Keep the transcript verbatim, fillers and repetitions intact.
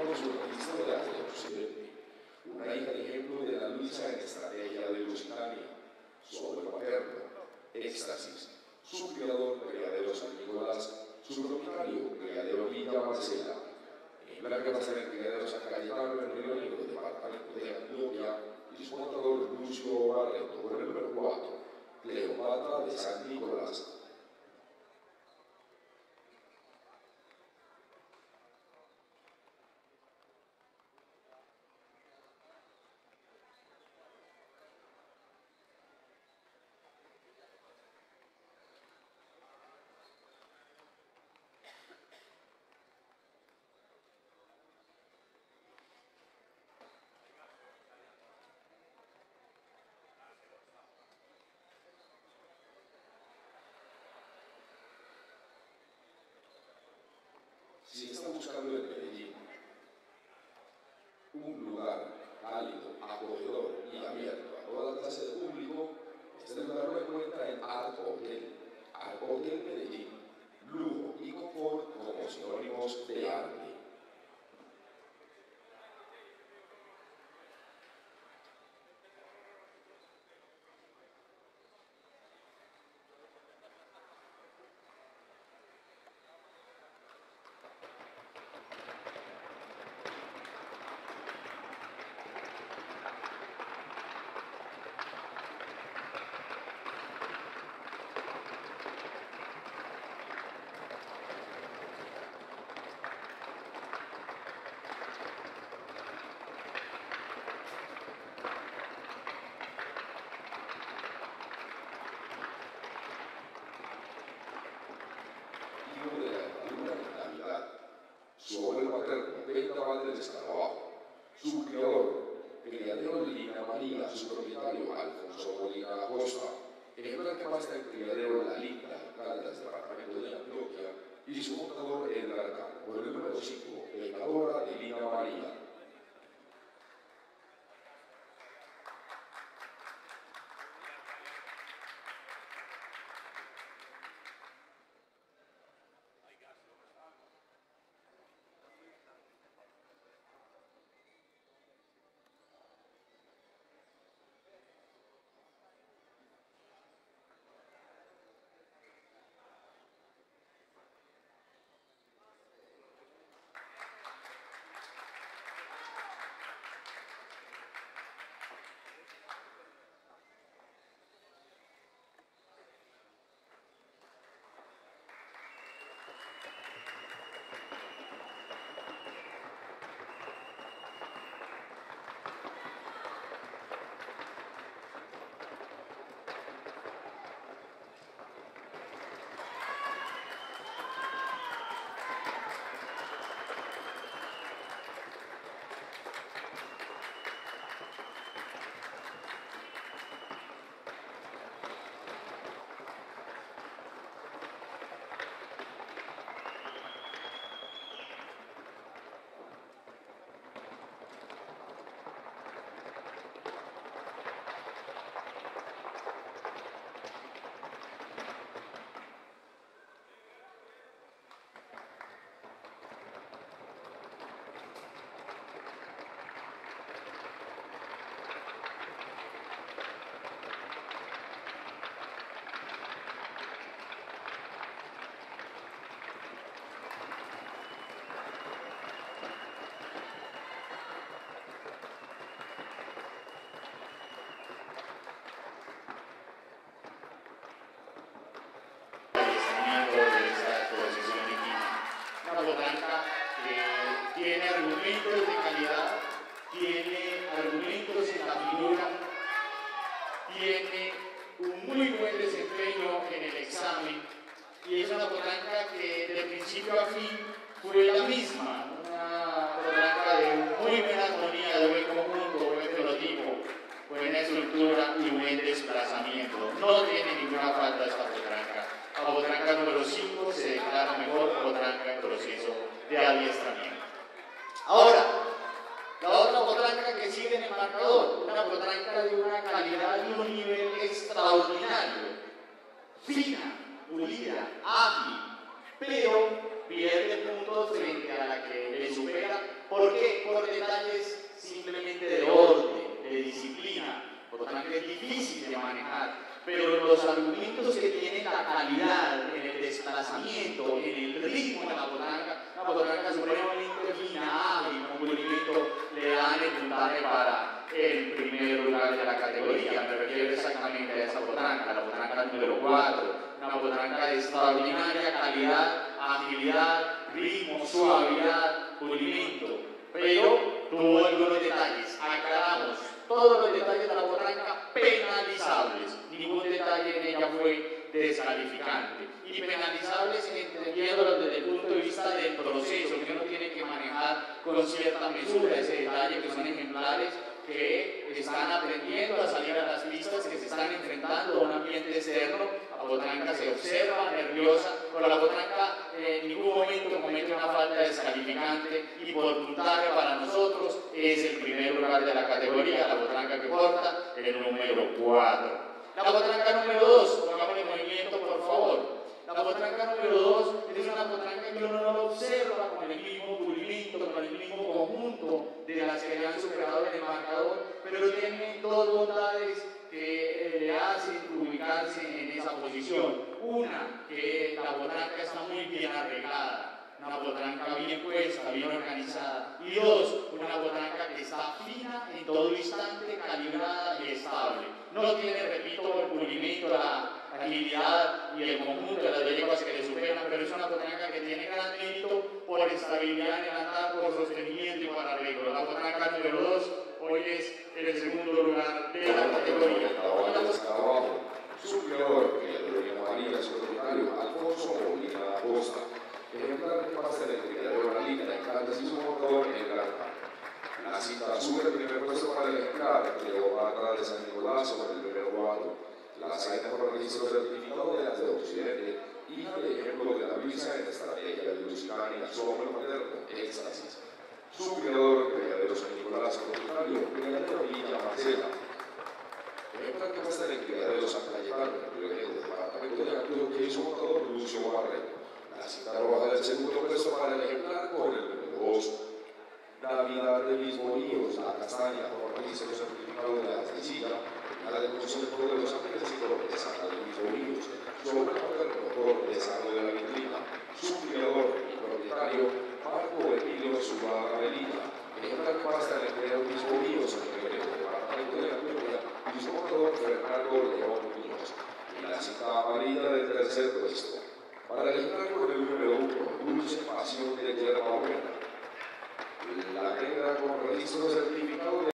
tenemos una lista de arte de Occidente, una hija de ejemplo de la Luisa en estrategia de Lusitania, su abuelo materno, Éxtasis, su criador, Criadero San Nicolás, su propietario, Criadero Villa Marcela, en Blanca Marcela, el Criadero San Cayetano, en Río Negro, departamento de Antioquia, y su contador Lucio Barreto, con el número cuatro, Cleopatra de San Nicolás. Si están buscando en Medellín un lugar cálido, acogedor y abierto a toda clase de público, este lugar lo encuentra en Art Hotel. Art Hotel Medellín, lujo y confort como sinónimos de arte. Su abuelo materno, Beta Valdez de Escarabajo, su criador, Criadero Lina María, su propietario, Alfonso Molina Acosta, ejemplar que pasa el Criadero La Linda, Caldas, departamento de Antioquia, y su contador Edgar Campo, con el número cinco, Pecadora de Lina María. Tiene argumentos de calidad, tiene argumentos en la figura, tiene un muy buen desempeño en el examen y es una potranca que de principio a fin fue la misma, una potranca de muy buena armonía, de buen conjunto, buen fenotipo, buena estructura y buen desplazamiento. No tiene ninguna falta esta potranca. La potranca número cinco se declara mejor potranca en proceso de adiestramiento. Ahora, la otra potranca que sigue en el marcador, una potranca de una calidad y un nivel extraordinario, fina, pulida, ágil, pero pierde puntos frente a la que le supera ¿Por qué? Por detalles simplemente de orden, de disciplina. Por lo tanto, es difícil de manejar. Pero los argumentos que tienen la calidad en el desplazamiento, en el ritmo de la potranca, una potranca supremamente fina, hábil, con movimiento, le dan el puntaje para el primer lugar de la categoría. Me refiero exactamente a esa potranca, la potranca número cuatro, una potranca de extraordinaria calidad, agilidad, ritmo, suavidad, pulimento. Pero tuvo algunos detalles, aclaramos, todos los detalles de la potranca penalizables, ningún detalle en ella fue descalificante. Y penalizables entendiéndolo desde el punto de vista del proceso, que uno tiene que manejar con cierta mesura ese detalle, que son ejemplares que están aprendiendo a salir a las pistas, que se están enfrentando a un ambiente externo. La potranca se observa nerviosa, pero la potranca en ningún momento comete una falta descalificante y por puntaje para nosotros es el primer lugar de la categoría, la potranca que porta el número cuatro. La potranca número dos, pongamos el movimiento por favor. La potranca número dos es una potranca que uno no lo observa con el mismo pulimento, con el mismo conjunto de las que le han superado en el marcador, pero tiene dos bondades que eh, le hacen ubicarse en esa posición. Una, que la potranca está muy bien arreglada, una potranca bien puesta, bien organizada. Y dos, una potranca que está fina en todo instante, calibrada y estable. No tiene, repito, el pulimento, la agilidad y el conjunto de las yeguas que le superan, pero es una potranca que tiene gran mérito por estabilidad en el andar, por sostenimiento y por arreglo. La potranca número dos hoy es el segundo lugar de la categoría. Su creador, que le llamaría a su propietario, Alfonso Molina Acosta, ejemplar que pasa de la criadora Analita, encanta su motor en el arca. La cita sube el primer puesto para el ejemplar, Cleopatra de San Nicolás sobre el primer cuadro. La saeta por registro certificado de las de Occidente, hija de ejemplo de la Luisa en estrategia de Lusitania, sobre el materno, éxtasis. Su creador, criadero San Nicolás, propietario, criadero Villa Marcela. Ejemplar que pasa del criadero San Cayetano, el departamento de Antioquia, que es un motor Lucio Barreto. La cita roja del segundo puesto para el ejemplar con el número dos. Navidad de Mismo Ríos, la castaña por registro certificado de la Tresilla, la del Consejo de los Ángeles y Corteza, la de Mismo Ríos, sobre el motor de Sano de la Vitrina, su criador y propietario, Marco Emilio Zuluaga Melina, ejemplar que pasa el empleado Mismo Ríos, en el departamento de Antioquia, y su motor Fernando León Muñoz, y la cita amarilla del tercer puesto. Para el ejemplar con el número uno, Dulce Pasión de Yerba Buena, la negra con registro certificado de